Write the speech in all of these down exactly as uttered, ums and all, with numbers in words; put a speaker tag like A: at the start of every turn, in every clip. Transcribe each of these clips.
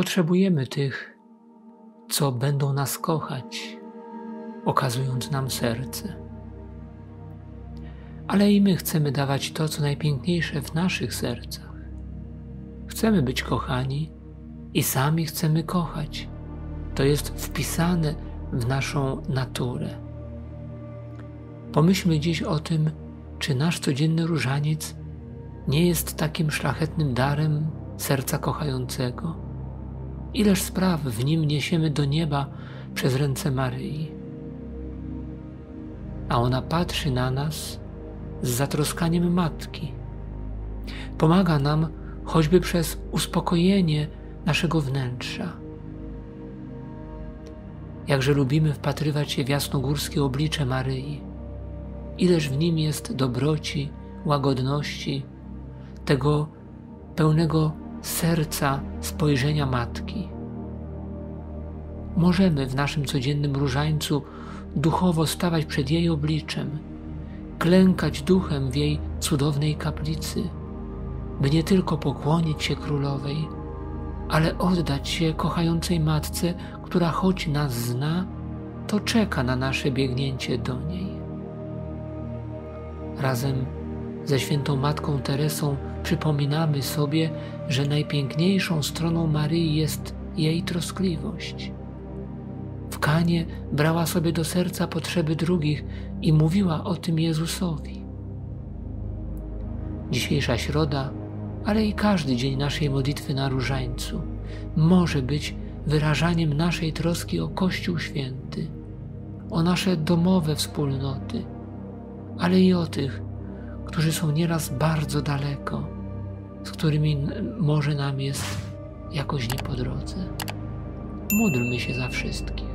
A: potrzebujemy tych, co będą nas kochać, okazując nam serce. Ale i my chcemy dawać to, co najpiękniejsze w naszych sercach. Chcemy być kochani i sami chcemy kochać. To jest wpisane w naszą naturę. Pomyślmy dziś o tym, czy nasz codzienny różaniec nie jest takim szlachetnym darem serca kochającego. Ileż spraw w nim niesiemy do nieba przez ręce Maryi. A ona patrzy na nas z zatroskaniem matki. Pomaga nam choćby przez uspokojenie naszego wnętrza. Jakże lubimy wpatrywać się w jasnogórskie oblicze Maryi. Ileż w nim jest dobroci, łagodności, tego pełnego serca spojrzenia matki. Możemy w naszym codziennym różańcu duchowo stawać przed jej obliczem, klękać duchem w jej cudownej kaplicy, by nie tylko pokłonić się królowej, ale oddać się kochającej matce, która choć nas zna, to czeka na nasze biegnięcie do niej. Razem ze świętą Matką Teresą przypominamy sobie, że najpiękniejszą stroną Maryi jest jej troskliwość. W Kanie brała sobie do serca potrzeby drugich i mówiła o tym Jezusowi. Dzisiejsza środa, ale i każdy dzień naszej modlitwy na różańcu może być wyrażaniem naszej troski o Kościół Święty, o nasze domowe wspólnoty, ale i o tych, którzy są nieraz bardzo daleko, z którymi może nam jest jakoś nie po drodze. Módlmy się za wszystkich.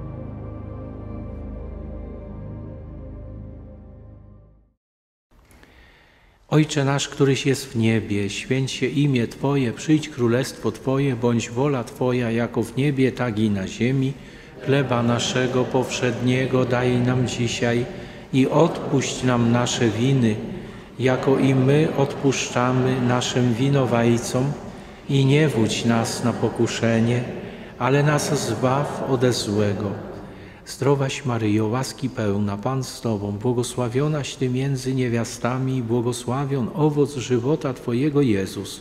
B: Ojcze nasz, któryś jest w niebie, święć się imię Twoje, przyjdź królestwo Twoje, bądź wola Twoja, jako w niebie, tak i na ziemi. Chleba naszego powszedniego daj nam dzisiaj i odpuść nam nasze winy, jako i my odpuszczamy naszym winowajcom. I nie wódź nas na pokuszenie, ale nas zbaw ode złego. Zdrowaś Maryjo, łaski pełna, Pan z Tobą, błogosławionaś Ty między niewiastami i błogosławion owoc żywota Twojego Jezus.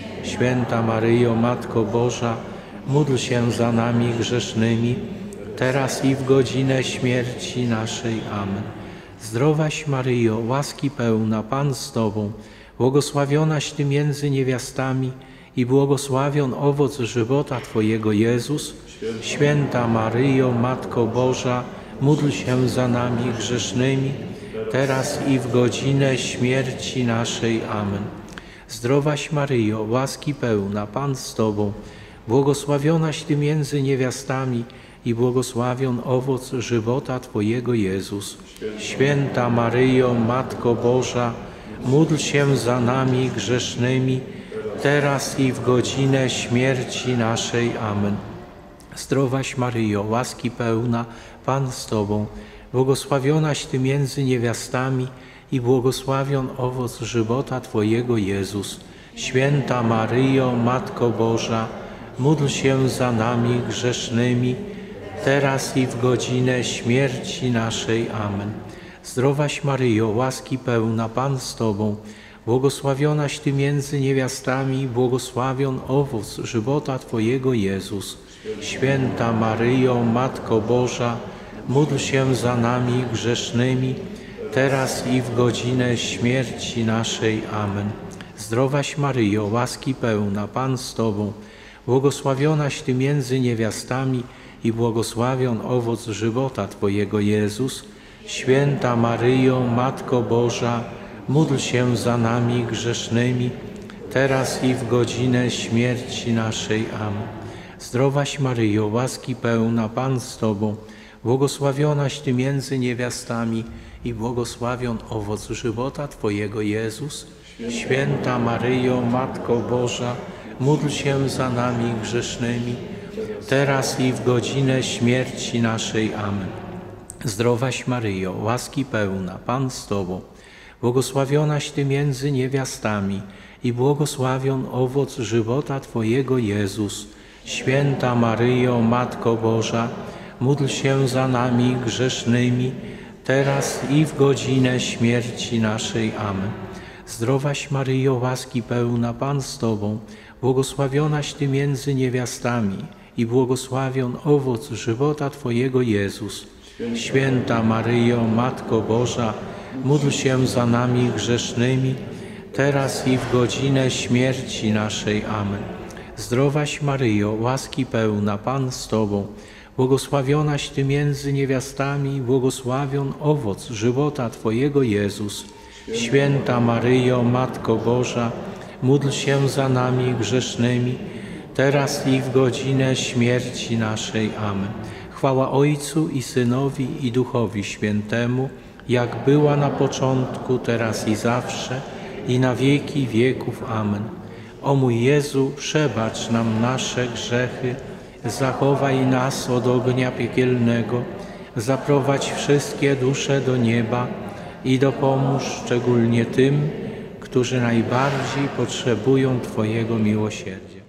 B: Święta Maryjo, Matko Boża, módl się za nami grzesznymi, teraz i w godzinę śmierci naszej. Amen. Zdrowaś Maryjo, łaski pełna, Pan z Tobą, błogosławionaś Ty między niewiastami i błogosławion owoc żywota Twojego Jezus. Święta Maryjo, Matko Boża, módl się za nami grzesznymi, teraz i w godzinę śmierci naszej. Amen. Zdrowaś Maryjo, łaski pełna, Pan z Tobą, błogosławionaś Ty między niewiastami i błogosławion owoc żywota Twojego Jezus. Święta Maryjo, Matko Boża, módl się za nami grzesznymi, teraz i w godzinę śmierci naszej. Amen. Zdrowaś Maryjo, łaski pełna, Pan z Tobą, błogosławionaś Ty między niewiastami i błogosławion owoc żywota Twojego Jezus. Święta Maryjo, Matko Boża, módl się za nami grzesznymi, teraz i w godzinę śmierci naszej. Amen. Zdrowaś Maryjo, łaski pełna, Pan z Tobą, błogosławionaś Ty między niewiastami i błogosławion owoc żywota Twojego Jezus. Święta Maryjo, Matko Boża, módl się za nami grzesznymi, teraz i w godzinę śmierci naszej. Amen. Zdrowaś Maryjo, łaski pełna, Pan z Tobą, błogosławionaś Ty między niewiastami i błogosławion owoc żywota Twojego Jezus. Święta Maryjo, Matko Boża, módl się za nami grzesznymi, teraz i w godzinę śmierci naszej. Amen. Zdrowaś Maryjo, łaski pełna, Pan z Tobą, błogosławionaś Ty między niewiastami i błogosławion owoc żywota Twojego Jezus. Święta Maryjo, Matko Boża, módl się za nami grzesznymi, teraz i w godzinę śmierci naszej. Amen. Zdrowaś Maryjo, łaski pełna, Pan z Tobą, błogosławionaś Ty między niewiastami i błogosławion owoc żywota Twojego Jezus. Święta Maryjo, Matko Boża, módl się za nami grzesznymi, teraz i w godzinę śmierci naszej. Amen. Zdrowaś Maryjo, łaski pełna, Pan z Tobą, błogosławionaś Ty między niewiastami i błogosławion owoc żywota Twojego Jezus. Święta Maryjo, Matko Boża, módl się za nami grzesznymi, teraz i w godzinę śmierci naszej. Amen. Zdrowaś Maryjo, łaski pełna, Pan z Tobą, błogosławionaś Ty między niewiastami i błogosławion owoc żywota Twojego Jezus. Święta Maryjo, Matko Boża, módl się za nami grzesznymi, teraz i w godzinę śmierci naszej. Amen. Chwała Ojcu i Synowi i Duchowi Świętemu, jak była na początku, teraz i zawsze, i na wieki wieków. Amen. O mój Jezu, przebacz nam nasze grzechy, zachowaj nas od ognia piekielnego, zaprowadź wszystkie dusze do nieba i dopomóż szczególnie tym, którzy najbardziej potrzebują Twojego miłosierdzia.